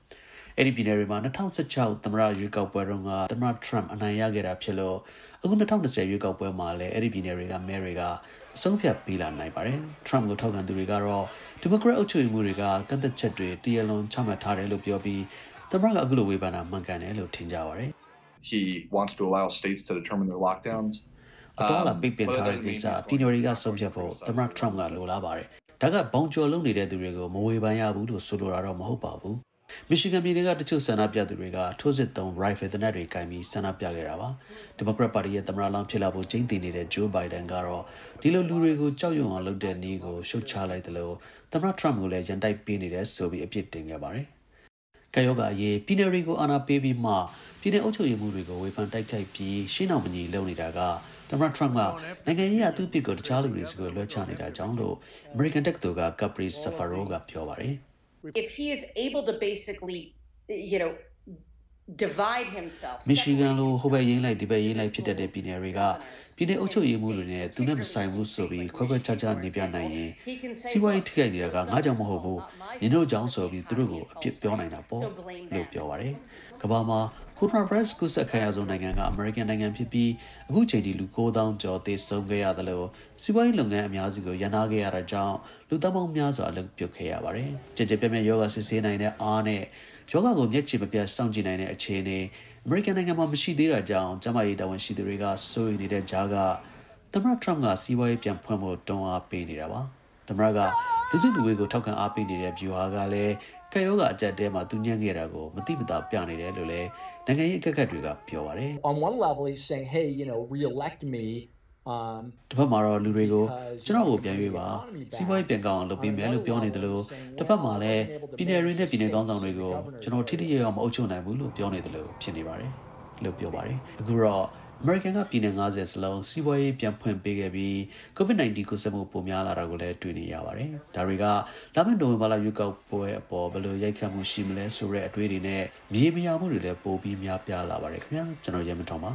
အဲ့ဒီပြည်နယ်တွေမှာtwo thousand sixteenသမ္မတရွေးကောက်ပွဲတုန်းကသမ္မတ Trump အနိုင်ရခဲ့တာဖြစ်လို့အခုtwenty twentyရွေးကောက်ပွဲမှာလည်းအဲ့ဒီပြည်နယ်တွေကမဲတွေကအဆုံးဖြတ်ပေးလာနိုင်ပါတယ်။ Trump ကိုထောက်ခံသူတွေကတော့ Democrat အုပ်ချုပ်ရေးမှူးတွေကကန့်သက်ချက်တွေတရားလုံးချမှတ်ထားတယ်လို့ပြောပြီးသမ္မတကအခုလိုဝေဖန်တာမှန်ကန်တယ်လို့ထင်ကြပါတယ်။ He wants to allow states to determine their lockdowns. အတော့လာပိတ်ပင်ထားတဲ့ကိစ္စပြည်နယ်တွေကဆုံးဖြတ်ဖို့သမ္မတ Trump ကလိုလားပါတယ်။ဒါကဘောင်ကျော်လုံးနေတဲ့သူတွေကိုမဝေဖန်ရဘူးလို့ဆိုလိုတာတော့မဟုတ်ပါဘူး။ Michigan ပြည်နယ်ကတချို့ဆန္ဒပြသူတွေကထိုးစစ်သုံး rifle သေနတ်တွေကင်ပြီးဆန္ဒပြခဲ့တာပါ။ Democrat Party ရဲ့သမ္မတလောင်းဖြစ်လာဖို့ချိန်တည်နေတဲ့ Joe Biden ကတော့ဒီလိုလူတွေကိုကြောက်ရွံ့အောင်လုပ်တဲ့နည်းကိုရှုတ်ချလိုက်တယ်လို့သမ္မတ Trump ကိုလည်းရန်တိုက်ပေးနေတယ်ဆိုပြီးအပြစ်တင်ခဲ့ပါတယ်။ကယောဂါရေးပြည်နယ်တွေကိုအာဏာပေးပြီးမှပြည်နယ်အုပ်ချုပ်ရေးမှူးတွေကိုဝေဖန်တိုက်ခိုက်ပြီးရှင်းအောင်မညီလုပ်နေတာကသမ္မတ Trump ကနိုင်ငံရေးအသူ့ပြစ်ကိုတခြားလူတွေစီကိုလွှဲချနေတာကြောင့်လို့ American တက္ကသိုလ်က Capri Safaro ကပြောပါတယ်။ If he is able to basically you know divide himself Michigan လိုဟိုဘက်ရင်းလိုက်ဒီဘက်ရင်းလိုက်ဖြစ်တဲ့ပြည်နယ်တွေကပြည်နယ်အုပ်ချုပ်ရေးမှူးတွေနဲ့သူနဲ့မဆိုင်ဘူးဆိုပြီးခွဲခွဲခြားခြားနေပြနိုင်ရင်စီးပွားရေးထိခိုက်နေတာကငါးကြောင်မဟုတ်ဘူးညတို့ကြောင်ဆိုပြီးသူတို့ကိုအပြစ်ပြောနိုင်တာပေါ့လို့ပြောပါတယ်။ကမ္ဘာမှာcoronavirus ကူးစက်ခံရဆုံးနိုင်ငံကအမေရိကန်နိုင်ငံဖြစ်ပြီးအခုချိန်ထိလူnine thousandကျော်သေဆုံးခဲ့ရတယ်လို့စီးပွားရေးလုပ်ငန်းအများစုကိုရန်နာခဲ့ရတာကြောင့်လူသန်းပေါင်းများစွာအလုပ်ပြုတ်ခဲ့ရပါတယ်။ကြကြပြတ်ပြတ်ယောဂစစ်ဆေးနိုင်တဲ့အားနဲ့ယောဂကိုမျက်ခြေမပြတ်စောင့်ကြည့်နိုင်တဲ့အခြေအနေအမေရိကန်နိုင်ငံမှာမရှိသေးတာကြောင့်ကျန်းမာရေးတာဝန်ရှိသူတွေကစိုးရိမ်နေတဲ့ကြားကသမ္မတ Trump ကစီးပွားရေးပြန်ဖွင့်ဖို့တွန်းအားပေးနေတာပါ။သမ္မတကလူစုလူဝေးကိုထောက်ခံအားပေးနေတဲ့ view ဟာကလည်းကယောဂအကြက်တဲမှာသူညံ့ခဲ့တာကိုမတိမတာပြနေတယ်လို့လည်းနိုင်ငံရေးအခက်အခဲတွေကပြောပါတယ်။ On one level he's saying hey you know re-elect me um တစ်ဖက်မှာတော့လူတွေကိုကျွန်တော်ကိုပြန်ရွေးပါစီးပွားရေးပြန်ကောင်းအောင်လုပ်ပေးမယ်လို့ပြောနေတယ်လို့တစ်ဖက်မှာလည်းပြည်နယ်တွေနဲ့ပြည်နယ်ကောင်းဆောင်တွေကိုကျွန်တော်ထိထိရောက်အောင်မအုပ်ချုပ်နိုင်ဘူးလို့ပြောနေတယ်လို့ဖြစ်နေပါတယ်လို့ပြောပါတယ်အခုတော့American ကပြည်နယ်fiftyစလုံးစီးပွားရေးပြန်ဖွင့်ပေးခဲ့ပြီး COVID nineteen ကူးစက်မှုပိုများလာတာကိုလည်းတွေ့နေရပါတယ်။ဒါတွေကလာမယ့်နိုဝင်ဘာလရွေးကောက်ပွဲအပေါ်ဘယ်လိုရိုက်ခတ်မှုရှိမလဲဆိုတဲ့အတွေ့အကြုံတွေနဲ့မြေမယာမှုတွေလည်းပိုပြီးများပြားလာပါတယ်ခင်ဗျာကျွန်တော်ရဲမထောင်ပါ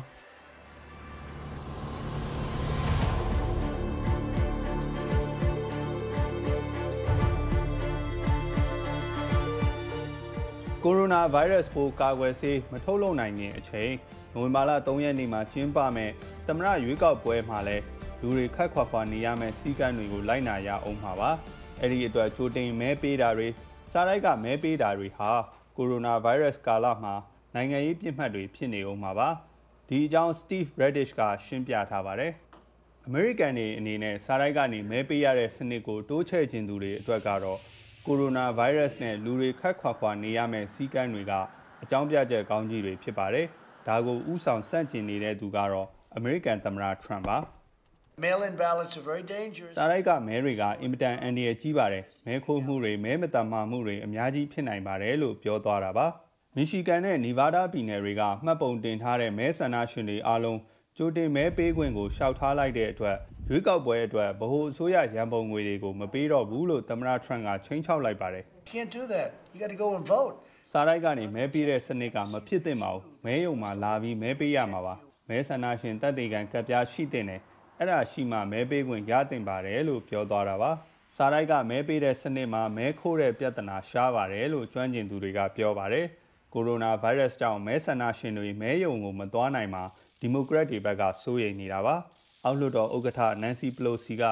ကိုရိုနာဗိုင်းရပ်စ်ပိုးကာကွယ်ဆေးမထုတ်လုပ်နိုင်ခင်အချိန်နိုဝင်ဘာလthreeရက်နေ့မှာကျင်းပမဲ့သမ္မတရွေးကောက်ပွဲမှာလည်းလူတွေခက်ခွာခွာနေရမယ့်စည်းကမ်းတွေကိုလိုက်နာရအောင်ပါပါအဲ့ဒီအတွက်ကြိုတင်မဲပေးတာတွေစားတိုက်ကမဲပေးတာတွေဟာကိုရိုနာဗိုင်းရပ်စ်ကာလမှာနိုင်ငံရေးပြစ်မှတ်တွေဖြစ်နေအောင်ပါပါဒီအကြောင်း Steve Redish ကရှင်းပြထားပါတယ်အမေရိကန်တွေအနေနဲ့စားတိုက်ကနေမဲပေးရတဲ့စနစ်ကိုတိုးချဲ့ခြင်းသူတွေအတွက်ကတော့ကိုရိုနာဗိုင်းရပ်စ်နဲ့လူတွေခက်ခွာခွာနေရမယ့်စည်းကမ်းတွေကအကြောင်းပြချက်ကောင်းကြီးတွေဖြစ်ပါတယ်။ဒါကိုဥဆောင်ဆန့်ကျင်နေတဲ့သူကတော့အမေရိကန်သမ္မတ Trump ပါ။ Mail-in ballots are very dangerous. စားတိုက်ကမဲတွေကအင်မတန်အန္တရာယ်ကြီးပါတယ်။မဲခိုးမှုတွေမဲမတမာမှုတွေအများကြီးဖြစ်နိုင်ပါတယ်လို့ပြောသွားတာပါ။ Michigan နဲ့ Nevada ပြည်နယ်တွေကမှတ်ပုံတင်ထားတဲ့မဲဆန္ဒရှင်တွေအားလုံးကြိုတင်မဲပေးခွင့်ကိုရှောက်ထားလိုက်တဲ့အတွက်ရွေးကောက်ပွဲအတွက်ဗဟိုအစိုးရရန်ပုံငွေတွေကိုမပေးတော့ဘူးလို့သမ္မတ Trump ကချိန်ချောက်လိုက်ပါတယ် Can't do that. You got to go and vote. စားတိုက်ကနေမဲပေးတဲ့စနစ်ကမဖြစ်သင့်ပါဘူး။မဲရုံမှာလာပြီးမဲပေးရမှာပါ။မဲဆန္ဒရှင်တပ်တေကန်ကပ်ပြားရှိတဲ့နဲ့အဲ့ဒါရှိမှမဲပေးခွင့်ရတင်ပါတယ်လို့ပြောသွားတာပါ။စားတိုက်ကမဲပေးတဲ့စနစ်မှာမဲခိုးတဲ့ပြဿနာရှားပါတယ်လို့ကျွမ်းကျင်သူတွေကပြောပါတယ်။ကိုရိုနာဗိုင်းရပ်စ်ကြောင့်မဲဆန္ဒရှင်တွေမဲရုံကိုမသွားနိုင်မှာဒီမိုကရက်တွေဘက်ကစိုးရိမ်နေတာပါ။အောက်လွှတ်တော်ဥက္ကဋ္ဌ Nancy Pelosi က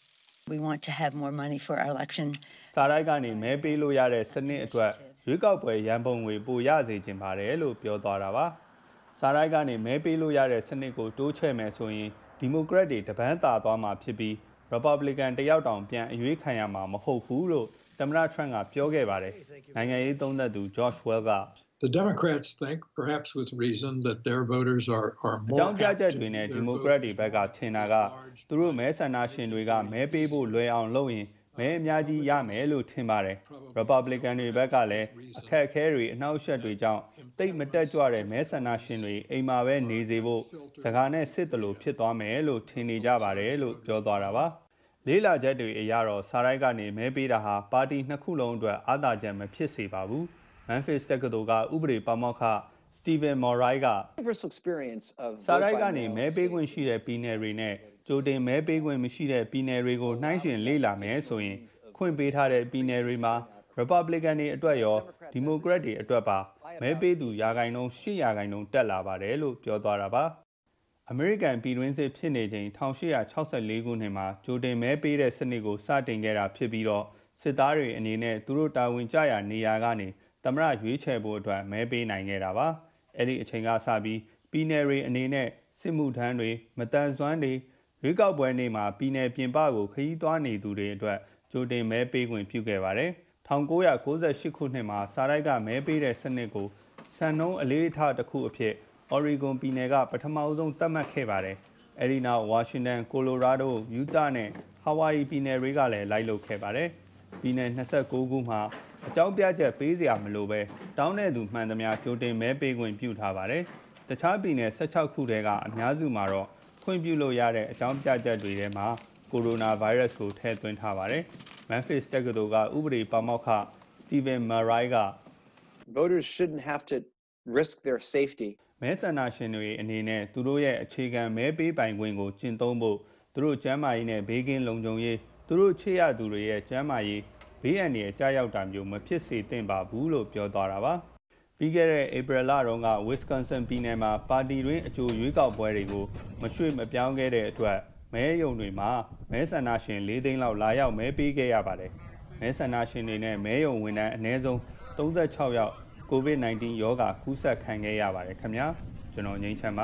We want to have more money for our election. စားတိုက်ကနေမဲပေးလို့ရတဲ့စနစ်အတွက်ရွေးကောက်ပွဲရန်ပုံငွေပိုရစေချင်ပါတယ်လို့ပြောသွားတာပါ။စားတိုက်ကနေမဲပေးလို့ရတဲ့စနစ်ကိုတိုးချဲ့မယ်ဆိုရင်ဒီမိုကရက်တွေတပန်းသာသွားမှာဖြစ်ပြီး Republican တယောက်တောင်ပြန်အရွေးခံရမှာမဟုတ်ဘူးလို့သမ္မတ Trump ကပြောခဲ့ပါတယ်။နိုင်ငံရေးသုံးသပ်သူ Josh Well က The Democrats think, perhaps with reason, that their voters are are more. အကြောင်းပြချက်တွေနဲ့ဒီမိုကရက်တွေဘက်ကထင်တာကသူတို့မဲဆန္ဒရှင်တွေကမဲပေးဖို့လွယ်အောင်လုပ်ရင်မဲအများကြီးရမယ်လို့ထင်ပါတယ်။ Republican တွေဘက်ကလည်းအခက်အခဲတွေအနှောက်အယှက်တွေကြောင့်တိတ်မတက်ကြွတဲ့မဲဆန္ဒရှင်တွေအိမ်မှာပဲနေစေဖို့စကားနဲ့စစ်တလို့ဖြစ်သွားမယ်လို့ထင်နေကြပါတယ်လို့ပြောသွားတာပါ။လေးလာချက်တွေအရတော့စားတိုက်ကနေမဲပေးတာဟာပါတီနှစ်ခုလုံးအတွက်အားသာချက်မဖြစ်စေပါဘူး။ Memphis တက္ကသိုလ်ကဥပဒေပါမောက္ခ Stephen Morai ကစားတိုက်ကနေမဲပေးခွင့်ရှိတဲ့ပြည်နယ်တွေနဲ့ကြိုတင်မဲပေးခွင့်မရှိတဲ့ပြည်နယ်တွေကိုနှိုင်းယှဉ်လေ့လာမယ်ဆိုရင်ခွင့်ပေးထားတဲ့ပြည်နယ်တွေမှာ Republican တွေအတွက်ရောဒီမိုကရက်တွေအတွက်ပါမဲပေးသူရာခိုင်နှုန်း၈ရာခိုင်နှုန်းတက်လာပါတယ်လို့ပြောသွားတာပါအမေရိကန်ပြည်တွင်းစစ်ဖြစ်နေချိန်၁၈၆၄ခုနှစ်မှာကြိုတင်မဲပေးတဲ့စနစ်ကိုစတင်ခဲ့တာဖြစ်ပြီးတော့စစ်သားတွေအနေနဲ့သူတို့တာဝန်ကျရာနေရာကနေသမ္မတရွေးချယ်ဖို့အတွက်မဲပေးနိုင်ခဲ့တာပါအဲ့ဒီအချိန်ကစပြီးပြည်နယ်တွေအနေနဲ့စစ်မှုထမ်းတွေမတန်ဆွမ်းတွေရွေးကောက်ပွဲနေ့မှာပြည်နယ်ပြင်ပကိုခရီးသွားနေသူတွေအတွက်ကြိုတင်မဲပေးခွင့်ပြုခဲ့ပါတယ်၁၉၉၈ခုနှစ်မှာစာတိုက်ကမဲပေးတဲ့စနစ်ကိုစံနှုန်းအလေးထားတစ်ခုအဖြစ်အော်ရီဂွန်ပြည်နယ်ကပထမဆုံးသတ်မှတ်ခဲ့ပါတယ်။အဲဒီနောက်ဝါရှင်တန်၊ကိုလိုရာဒို၊ယူတာနဲ့ဟာဝိုင်ယီပြည်နယ်တွေကလည်းလိုက်လုပ်ခဲ့ပါတယ်။ပြည်နယ်၂၉ခုမှာအကြောင်းပြချက်ပေးစရာမလိုပဲတောင်းတဲ့သူမှန်သမျှကြိုတင်မဲပေးခွင့်ပြုထားပါတယ်။တခြားပြည်နယ်၁၆ခုထဲကအများစုမှာတော့ခွင့်ပြုလို့ရတဲ့အကြောင်းပြချက်တွေထဲမှာကိုရိုနာဗိုင်းရပ်စ်ကိုထည့်သွင်းထားပါတယ်။ Memphis တက္ကသိုလ်ကဥပဒေပါမောက္ခ Stephen Murray က Voters shouldn't have to risk their safety. မဲဆန္ဒရှင်တွေအနေနဲ့သူတို့ရဲ့အခြေခံမဲပေးပိုင်ခွင့်ကိုကျင့်သုံးဖို့သူတို့ကျန်းမာရေးနဲ့ဘေးကင်းလုံခြုံရေးသူတို့ချစ်ရသူတွေရဲ့ကျန်းမာရေးဘေးအန္တရာယ်ကြားရောက်တာမျိုးမဖြစ်စေသင့်ပါဘူးလို့ပြောသွားတာပါပြီးခဲ့တဲ့ဧပြီလတုန်းက Wisconsin ပြည်နယ်မှာပါတီတွင်းအကြိုရွေးကောက်ပွဲတွေကိုမရွှေ့မပြောင်းခဲ့တဲ့အတွက်မဲရုံတွေမှာမဲဆန္ဒရှင်၄သိန်းလောက်လာရောက်မဲပေးခဲ့ရပါတယ်မဲဆန္ဒရှင်တွေနဲ့မဲရုံဝန်ထမ်းအနည်းဆုံး၃၆ယောက်ကိုဗစ်၁၉ ရောဂါကူးစက်ခံခဲ့ရပါတယ်ခင်ဗျာကျွန်တော်ငြိမ်းချမ်းပါ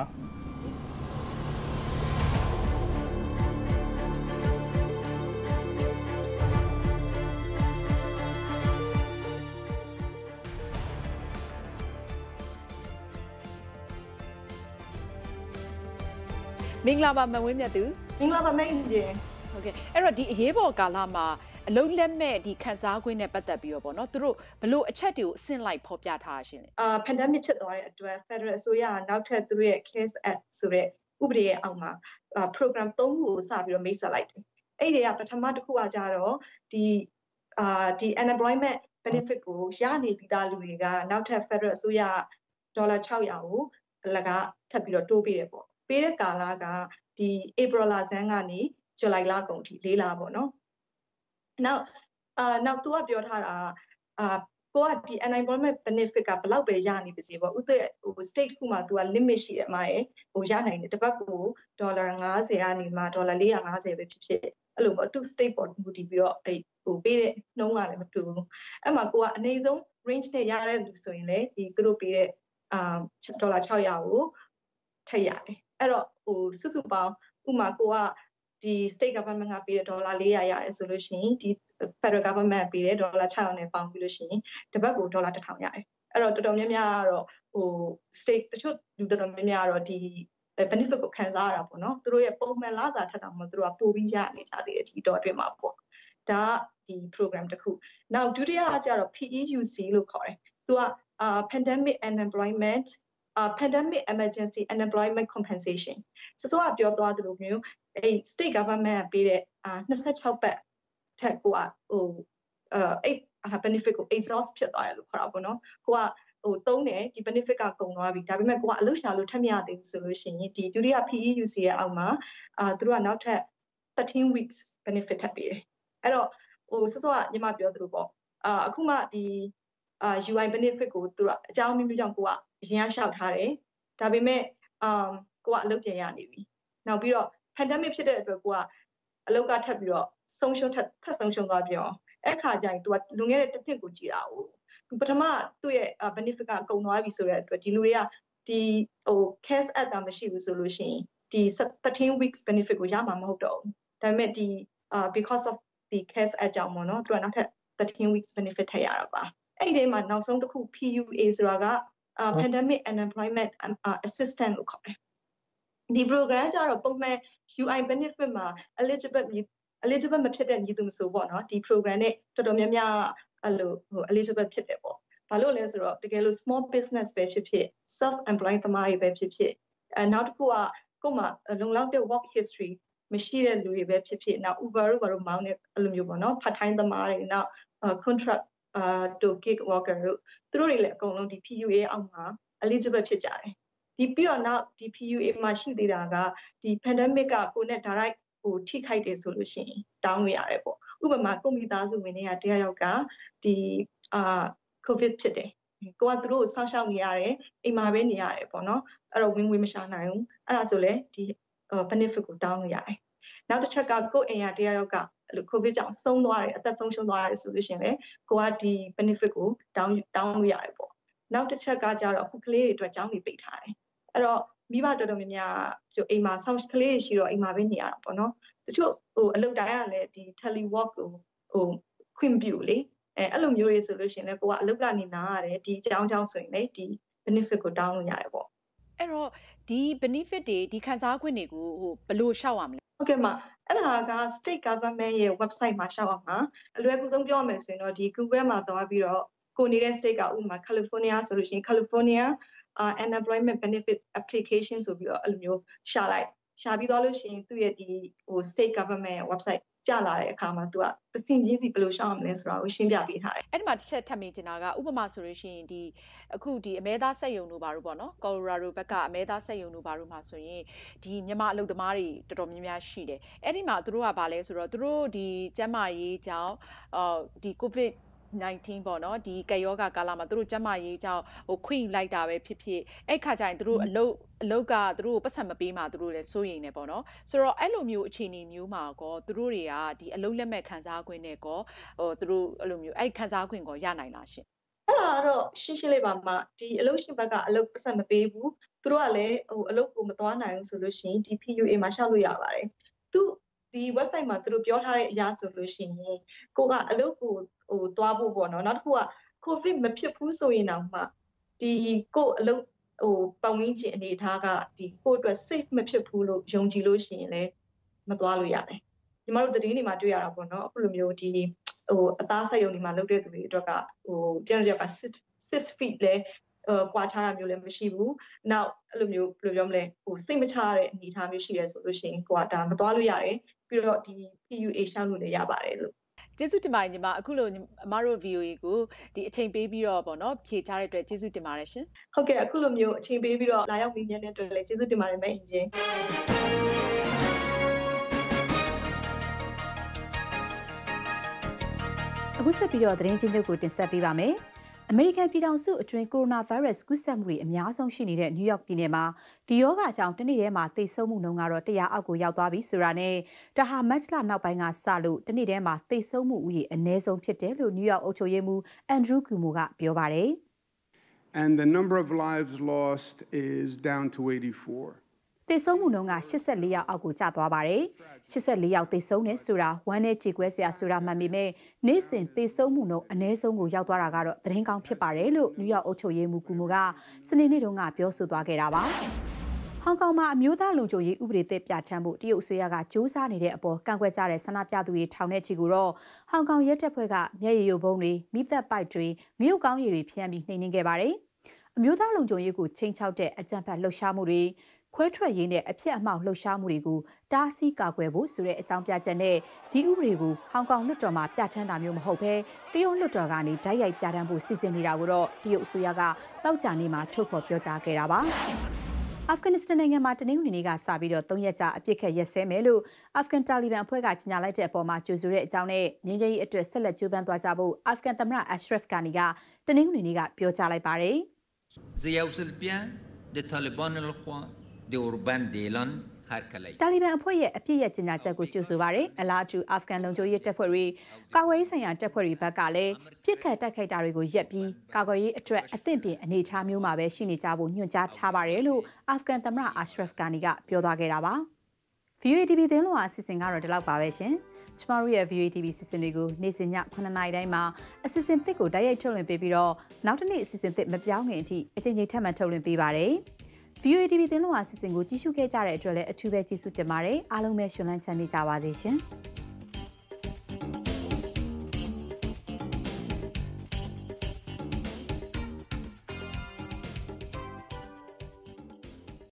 မင်္ဂလာပါမဝင်းမြတ်သူမင်္ဂလာပါမိတ်ဂျင်ဟုတ်ကဲ့အဲ့တော့ဒီအရေးပေါ်ကာလမှာအလုံးလက်မဲ့ဒီခန်းစားခွင့်နဲ့ပတ်သက်ပြီးတော့ဗောနော်သူတို့ဘလို့အချက်တွေကိုအဆင့်လိုက်ဖော်ပြထားရှင်လေအာ pandemic ဖြစ်သွားတဲ့အတွက် Federal အစိုးရကနောက်ထပ်သူတို့ရဲ့ CARES Act ဆိုတဲ့ဥပဒေရဲ့အောက်မှာ program သုံးခုကိုစပြီးတော့မိတ်ဆက်လိုက်တယ်အဲ့ဒီကပထမတစ်ခုကကြတော့ဒီအာဒီ unemployment benefit ကိုရနေပြီးသားလူတွေကနောက်ထပ် Federal အစိုးရဒေါ်လာ၆ရာကိုအလကားထပ်ပြီးတော့တိုးပေးတယ်ပေါ့ပေးတဲ့ကာလကဒီ April လဆန်းကနေ July လကုန်ထိ၄လပေါ့နော်နောက်အာနောက်သူကပြောထားတာအာကိုကဒီ unemployment benefit ကဘယ်လောက်ပဲရနေပါစေပေါ့ဥပဒေဟို state ခုမှာသူက limit ရှိတယ်အမရဲ့ဟိုရနိုင်တယ်တစ်ပတ်ကိုဒေါ်လာ၅၀ကနေမှဒေါ်လာ၄၅၀ပဲဖြစ်ဖြစ်အဲ့လိုပေါ့သူ state ပေါ်မူတည်ပြီးတော့အဲ့ဟိုပေးတဲ့နှုန်းကလည်းမတူဘူးအဲ့မှာကိုကအနည်းဆုံး range နဲ့ရတဲ့လူဆိုရင်လေဒီသူတို့ပေးတဲ့အာဒေါ်လာ၆ရာကိုထည့်ရတယ်အဲ့တော့ဟိုစုစုပေါင်းဥမာကိုကဒီ state government ကပေးတဲ့ဒေါ်လာ၄ရာရတယ်ဆိုလို့ရှိရင်ဒီ federal government ပေးတဲ့ဒေါ်လာ၆ရာနဲ့ပေါင်းပြီးလို့ရှိရင်တစ်ပတ်ကိုဒေါ်လာတစ်ထောင်ရတယ်အဲ့တော့တော်တော်များများကတော့ဟို state တချို့လူတော်တော်များများကတော့ဒီ benefit ကိုခံစားရတာပေါ့နော်သူတို့ရဲ့ပုံမှန်လစာထက်တောင်မှသူတို့ကပိုပြီးရနေကြသေးတယ်ဒီတော့အတွင်းမှာပေါ့ဒါဒီ program တစ်ခုနောက်ဒုတိယကကျတော့ P E U C လို့ခေါ်တယ်သူက pandemic unemployment uh pandemic emergency unemployment compensation ဆိုတော့ပြောသွားသလိုမျိုးအဲ့ state government ကပေးတဲ့အာ၂၆ပတ်ထက်ကိုကဟိုအဲအဲ့ benefit ကို exhaust ဖြစ်သွားတယ်လို့ခေါ်တာပေါ့နော်ကိုကဟိုသုံးတယ်ဒီ benefit ကကုန်သွားပြီဒါပေမဲ့ကိုကအလုပ်ရှာလို့ထပ်မရသေးဘူးဆိုလို့ရှိရင်ဒီဒုတိယ P E U C ရဲ့အောက်မှာအာသူတို့ကနောက်ထပ်thirteen weeks benefit ထပ်ပေးတယ်အဲ့တော့ဟိုစောစောကညီမပြောသလိုပေါ့အာအခုမှဒီအာ U I benefit ကိုသူတို့အကြောင်းမျိုးမျိုးကြောင့်ကိုကအရင်ကရှောက်ထားတယ်ဒါပေမဲ့အာကိုကအလုပ်ပြန်ရနေပြီနောက်ပြီးတော့ pandemic ဖြစ်တဲ့အတွက်ကိုကအလုပ်ကထပ်ပြီးတော့ဆုံးရှုံးထပ်ထပ်ဆုံးရှုံးသွားပြောအဲ့ခါကျရင် तू ကလွန်ခဲ့တဲ့တစ်နှစ်ကိုကြည်တာ哦ပထမသူ့ရဲ့ benefit ကကုန်သွားပြီဆိုတဲ့အတွက်ဒီလူတွေကဒီဟို cash act တာမရှိဘူးဆိုလို့ရှိရင်ဒီ thirteen weeks benefit ကိုရမှာမဟုတ်တော့ဘူးဒါပေမဲ့ဒီ because of the cash act ကြောင့်ပေါ့နော်သူကနောက်ထပ်thirteen weeks benefit ထည့်ရတာပါအဲ့ဒီမှာနောက်ဆုံးတစ်ခု P U A ဆိုတာက pandemic unemployment assistance လို့ခေါ်တယ်ဒီ program ကျတော့ပုံမှန် U I benefit မှာ eligible eligible မဖြစ်တဲ့ညီသူမဆိုပေါ့နော်ဒီ program နဲ့တော်တော်များများအဲ့လိုဟို eligible ဖြစ်တယ်ပေါ့ဘာလို့လဲဆိုတော့တကယ်လို့ small business ပဲဖြစ်ဖြစ် self employed သမားတွေပဲဖြစ်ဖြစ်အဲနောက်တစ်ခုကကို့မှာလုံလောက်တဲ့ work history မရှိတဲ့လူတွေပဲဖြစ်ဖြစ်နောက် Uber တို့ဘာလို့မောင်းနေအဲ့လိုမျိုးပေါ့နော် part time သမားတွေနောက် contract အာ to gig worker တို့သူတို့တွေလည်းအကုန်လုံးဒီ P U A အောက်မှာ eligible ဖြစ်ကြတယ်ဒီပြီးတော့နောက်ဒီ P U A မှာရှိသေးတာကဒီ pandemic ကကိုနဲ့ direct ဟိုထိခိုက်တယ်ဆိုလို့ရှိရင်တောင်းလို့ရတယ်ပေါ့ဥပမာကိုမိသားစုဝင်တွေကတရားရောက်ကဒီအာ COVID ဖြစ်တယ်ကိုကသူတို့ဆောင်းရှောက်နေရတယ်အိမ်မှာပဲနေရတယ်ပေါ့နော်အဲ့တော့ဝင်ငွေမရှာနိုင်ဘူးအဲ့ဒါဆိုလေဒီ benefit ကိုတောင်းလို့ရတယ်နောက်တစ်ချက်ကကိုယ့်အိမ်ရတရားရောက်ကအဲ့လို COVID ကြောင့်ဆုံးသွားတယ်အသက်ဆုံးရှုံးသွားတယ်ဆိုလို့ရှိရင်လေကိုကဒီ benefit ကိုတောင်းတောင်းလို့ရတယ်ပေါ့နောက်တစ်ချက်ကကြတော့အခုကလေးတွေအတွက်ကျောင်းတွေပိတ်ထားတယ်အဲ့တော့မိဘတော်တော်များများကျိုအိမ်မှာဆောင်းကလေးတွေရှိတော့အိမ်မှာပဲနေရတာပေါ့နော်တချို့ဟိုအလုပ်တိုင်းကလည်းဒီ telework ကိုဟိုခွင့်ပြုလေအဲအဲ့လိုမျိုးတွေဆိုလို့ရှိရင်လည်းကိုကအလုပ်ကနေနားရတယ်ဒီအကြောင်းကြောင့်ဆိုရင်လေဒီ benefit ကိုတောင်းလို့ရတယ်ပေါ့အဲ့တော့ဒီ benefit တွေဒီခံစား권တွေကိုဟိုဘယ်လိုရှောက်ရမလဲဟုတ်ကဲ့မအဲ့ဒါက state government ရဲ့ website မှာရှောက်အောင်မှာအလွယ်ကူဆုံးပြောရမယ်ဆိုရင်တော့ဒီ Google မှာသွားပြီးတော့ကိုနေတဲ့ state ကဥပမာ California ဆိုလို့ရှိရင် California uh, unemployment benefit application ဆိုပြီးတော့အဲ့လိုမျိုးရှာလိုက်ရှာပြီးသွားလို့ရှိရင်သူ့ရဲ့ဒီဟို state government website ကြလာတဲ့အခါမှာသူကတချင်ချင်းစီဘယ်လိုရှောက်အောင်လဲဆိုတာကိုရှင်းပြပေးထားတယ်အဲ့ဒီမှာတစ်ချက်ထပ်မိချင်တာကဥပမာဆိုလို့ရှိရင်ဒီအခုဒီအမဲသားစက်ယုံတို့ဘာလို့ပေါ့နော် Colorado ဘက်ကအမဲသားစက်ယုံတို့ဘာလို့မှာဆိုရင်ဒီမြန်မာအလုပ်သမားတွေတော်တော်များများရှိတယ်အဲ့ဒီမှာသူတို့ကဘာလဲဆိုတော့သူတို့ဒီကျန်းမာရေးကြောင့်အော်ဒီ COVID nineteen ပေါ့နော်ဒီကယောဂါကာလမှာသူတို့ကျန်းမာရေးကြောင့်ဟိုခွင့်လိုက်တာပဲဖြစ်ဖြစ်အဲ့ခါကျရင်သူတို့အလုပ်အလုပ်ကသူတို့ပတ်စံမပေးမှသူတို့လည်းစိုးရိမ်နေပေါ့နော်ဆိုတော့အဲ့လိုမျိုးအခြေအနေမျိုးမှာကောသူတို့တွေကဒီအလုပ်လက်မဲ့ခံစား권နဲ့ကောဟိုသူတို့အဲ့လိုမျိုးအဲ့ခံစား권ကောရနိုင်လားရှင်အဲ့ဒါကတော့ရှင်းရှင်းလေးပါမှဒီအလုပ်ရှင်ဘက်ကအလုပ်ပတ်စံမပေးဘူးသူတို့ကလည်းဟိုအလုပ်ကိုမသွားနိုင်ဘူးဆိုလို့ရှိရင်ဒီ P U A မှာရှောက်လို့ရပါတယ်သူဒီ website မှာသူတို့ပြောထားတဲ့အရာဆိုလို့ရှိရင်ကိုကအလုပ်ကိုဟိုသွားဖို့ပေါ့နော်နောက်တစ်ခုက COVID မဖြစ်ဘူးဆိုရင်တော့မှဒီကိုအလုပ်ဟိုပတ်ဝန်းကျင်အနေထားကဒီကိုအတွက် safe မဖြစ်ဘူးလို့ယုံကြည်လို့ရှိရင်လည်းမသွားလို့ရတယ်ညီမတို့သတင်းတွေမှာတွေ့ရတာပေါ့နော်အခုလိုမျိုးဒီဟိုအသားဆက်ယုံတွေမှာလုပ်တဲ့သူတွေအတွက်ကဟိုတယောက်တယောက်ကsix feet လဲဟိုကွာခြားတာမျိုးလည်းမရှိဘူးနောက်အဲ့လိုမျိုးဘယ်လိုပြောမလဲဟိုစိတ်မချရတဲ့အနေအထားမျိုးရှိတယ်ဆိုလို့ရှိရင်ကိုကဒါမသွားလို့ရတယ်ပြီးတော့ဒီ P U A ရှောက်လို့လည်းရပါတယ်လို့ကျေးဇူးတင်ပါတယ်ညီမအခုလိုအမတို့ V O A ကိုဒီအချိန်ပေးပြီးတော့ပေါ့နော်ဖြေချတဲ့အတွက်ကျေးဇူးတင်ပါတယ်ရှင်ဟုတ်ကဲ့အခုလိုမျိုးအချိန်ပေးပြီးတော့လာရောက်မေးမြန်းတဲ့အတွက်လည်းကျေးဇူးတင်ပါတယ်မအင်ဂျင်အခုဆက်ပြီးတော့သတင်းချင်းချုပ်ကိုတင်ဆက်ပေးပါမယ်အမေရိကန်ပြည်ထောင်စုအတွင်းကိုရိုနာဗိုင်းရပ်စ်ကူးစက်မှုတွေအများဆုံးရှိနေတဲ့နယူးယောက်ပြည်နယ်မှာဒီရောဂါကြောင့်တနေ့တည်းမှာသေဆုံးမှုနှုန်းကတော့တရားအောက်ကိုရောက်သွားပြီဆိုတာနဲ့ဒါဟာမတ်လနောက်ပိုင်းကစလို့တနေ့တည်းမှာသေဆုံးမှုဥယျာဉ်အနည်းဆုံးဖြစ်တယ်လို့နယူးယောက်အုပ်ချုပ်ရေးမှူးအန်ဒရူးကူမိုကပြောပါတယ် And the number of lives lost is down to eighty-four သေဆုံးမှုနှုန်းကeighty-fourယောက်အောက်ကိုကျသွားပါတယ်။eighty-fourယောက်သေဆုံးတယ်ဆိုတာဝမ်းနဲ့ကြေကွဲစရာဆိုတာမှန်ပေမဲ့နေ့စဉ်သေဆုံးမှုနှုန်းအနည်းဆုံးကိုရောက်သွားတာကတော့သတင်းကောင်းဖြစ်ပါတယ်လို့နယူးယောက်အုပ်ချုပ်ရေးမှူးကူမိုကစနေနေ့တုန်းကပြောဆိုသွားခဲ့တာပါ။ဟောင်ကောင်မှာအမျိုးသားလုံခြုံရေးဥပဒေသစ်ပြဋ္ဌာန်းဖို့တရုတ်အစိုးရကစ조사နေတဲ့အပေါ်ကန့်ကွက်ကြတဲ့ဆန္ဒပြသူတွေထောင်နဲ့ချီကိုတော့ဟောင်ကောင်ရဲတပ်ဖွဲ့ကမျက်ရည်ယိုဗုံးတွေမိသက်ပိုက်တွေငရုတ်ကောင်းရည်တွေဖျန်းပြီးနှိမ်နင်းခဲ့ပါတယ်။အမျိုးသားလုံခြုံရေးကိုချိန်ချောက်တဲ့အကြမ်းဖက်လှုပ်ရှားမှုတွေခွဲထွက်ရေးနဲ့အဖြစ်အမှောက်လှုပ်ရှားမှုတွေကိုတားဆီးကာကွယ်ဖို့ဆိုတဲ့အကြောင်းပြချက်နဲ့ဒီဥပဒေကိုဟောင်ကောင်လွှတ်တော်မှာပြဋ္ဌာန်းတာမျိုးမဟုတ်ဘဲတရုတ်လွှတ်တော်ကနေဓာတ်ရိုက်ပြဋ္ဌာန်းဖို့စီစဉ်နေတာကိုတော့တရုတ်အစိုးရကတောက်ကြနေမှာထုတ်ဖော်ပြောကြားခဲ့တာပါအာဖဂန်နစ္စတန်နိုင်ငံမှာတနင်္ဂနွေနေ့ကစပြီးတော့သုံးရက်ကြာအပြစ်ခတ်ရက်စဲမယ်လို့အာဖဂန်တာလီဘန်အဖွဲ့ကကြေညာလိုက်တဲ့အပေါ်မှာကြိုဆိုတဲ့အကြောင်းနဲ့ငြိမ်းချမ်းရေးအတွက်ဆက်လက်ကြိုးပမ်းသွားကြဖို့အာဖဂန်သမ္မတအရှရဖ်ဂါနီကတနင်္ဂနွေနေ့ကပြောကြားလိုက်ပါတယ် တာလီဘန်အဖွဲ့ရဲ့အပြစ်ရဲ့ကြေညာချက်ကိုကြိုဆိုပါတယ်အလားတူအာဖဂန်လုံခြုံရေးတပ်ဖွဲ့တွေကာကွယ်ရေးဆိုင်ရာတပ်ဖွဲ့တွေဘက်ကလည်းပြစ်ခတ်တိုက်ခိုက်တာတွေကိုရပ်ပြီးကာကွယ်ရေးအတွက်အသင့်ပြင်အနေအထားမျိုးမှာပဲရှိနေကြဖို့ညွှန်ကြားထားပါတယ်လို့အာဖဂန်သမ္မတအာရှရဖ်ဂါနီကပြောသွားခဲ့တာပါ V O A T V သတင်းလွှာအစီအစဉ်ကတော့ဒီလောက်ပါပဲရှင်ကျမတို့ရဲ့ V O A T V စီစဉ်တွေကိုနေ့စဉ်ညnineနာရီတိုင်းမှာအစီအစဉ်သစ်ကိုတိုက်ရိုက်ထုတ်လွှင့်ပေးပြီးတော့နောက်တစ်နေ့အစီအစဉ်သစ်မပြောင်းခင်အထိအချိန်ချင်းထပ်မံထုတ်လွှင့်ပေးပါတယ်V O A T V သတင်းလွှာအစီအစဉ်ကိုကြည့်ရှုခဲ့ကြတဲ့အတွက်လည်းအထူးပဲကျေးဇူးတင်ပါတယ်အားလုံးပဲရှင်လန်းချမ်းမြေ့ကြပါစေရှင်